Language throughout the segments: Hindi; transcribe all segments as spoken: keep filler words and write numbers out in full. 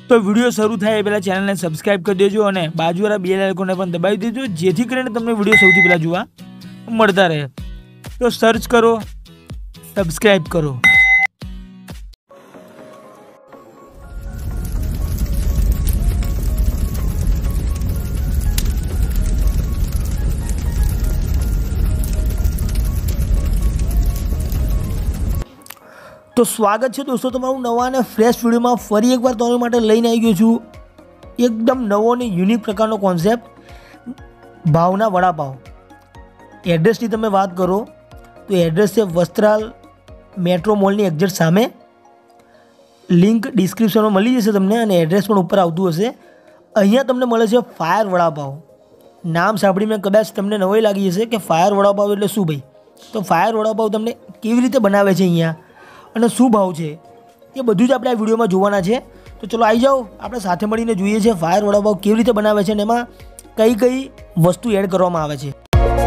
तो विडियो शुरू थाय पहला चैनल ने सब्सक्राइब कर देजो और बाजुवाळा बेल आइकन पण दबावी देजो जेथी करीने तमने विडियो सौथी पहला जोवा मळता रहे। तो सर्च करो, सब्सक्राइब करो। तो स्वागत है दोस्तों तमारू नवा ने फ्रेश वीडियो में फरी एक बार तमरी माटे लईने आई गयो छूं एकदम नवो ने यूनिक प्रकारनो कॉन्सेप्ट भावना वड़ापाव। एड्रेस की तमे बात करो तो एड्रेस है वस्त्राल मेट्रो मॉल एक्जेक्ट सामे। लिंक डिस्क्रिप्शन में मळी जशे तमने अने एड्रेस पण उपर आवतुं हशे। अहींया तमने मळे छे फायर वड़ापाव। नाम सांभळीने कदाच तमने नवाई लागी जशे कि फायर वड़ापाव एटले शुं भाई। तो फायर वड़ापाव तमने केवी रीते बनावे छे अहींया અને શું ભાવ છે એ બધું જ આપણે આ વિડીયોમાં જોવાના છે। તો ચલો આવી જાઓ આપણે સાથે મળીને જોઈએ છે ફાયર વડાપાવ કેવી રીતે બનાવે છે અને એમાં કઈ કઈ વસ્તુ એડ કરવામાં આવે છે।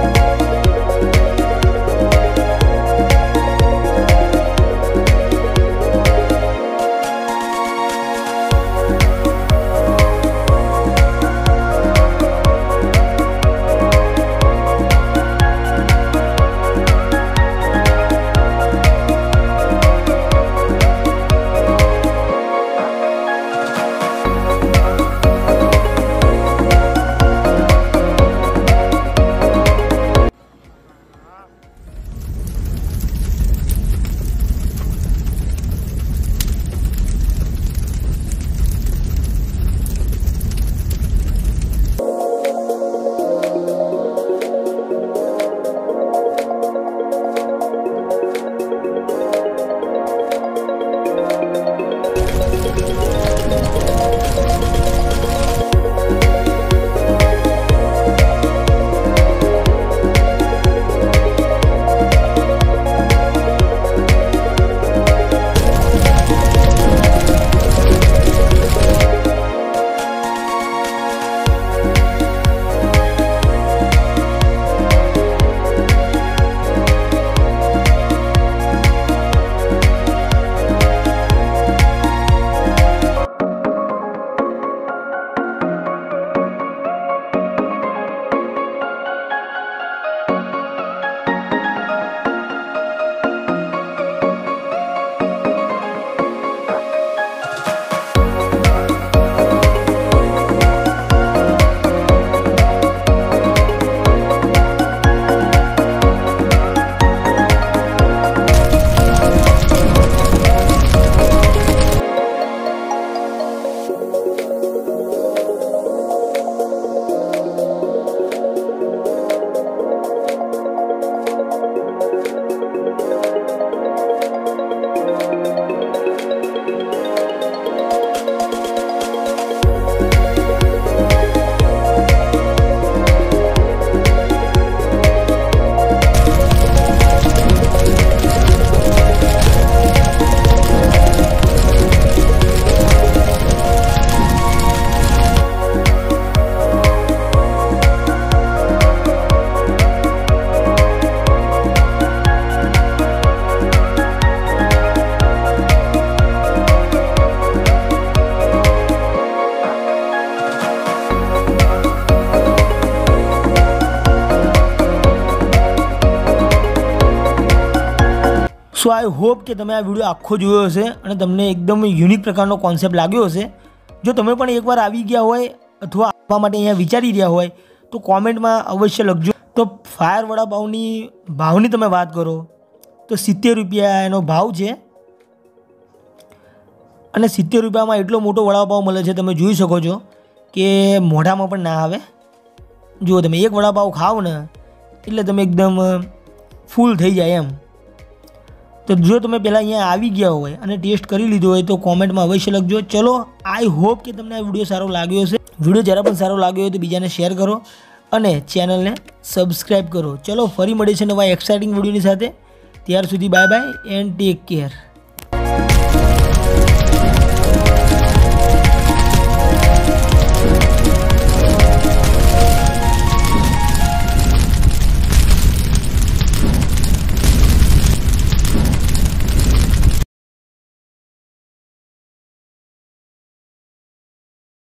सो आई होप कि तमे आ विडियो आखो जोयो हशे अने तमने एकदम यूनिक प्रकारनो कॉन्सेप्ट लाग्यो हशे। जो तमे पण एकवार आवी गया होय अथवा आपवा माटे अहींया विचारी रह्या होय तो कॉमेंट में अवश्य लखजो। तो फायर वड़ापावनी भावनी तमे बात करो तो सित्तेर रुपया एनो भाव छे अने सित्तेर रुपयामां एटलो मोटो वड़ापाव मळे छे। तमे जोई शको छो कि मोढामां पण ना आवे। जो तमे एक वड़ापाव खाओ ने एटले तमे एकदम फूल थई जाय एम। तो जो तमे पहला अहींया आवी गया होय अने टेस्ट करी लीधो होय तो कॉमेंट में अवश्य लखजो। चलो आई होप कि तमने आ विडियो सारो लाग्यो हशे। विडियो जरा पण सारो लाग्यो होय तो बीजाने शेर करो अने चेनल ने सब्सक्राइब करो। चलो फरी मळीशे नवा एक्साइटिंग विडियोनी साथे। त्यार सुधी bye bye and take care.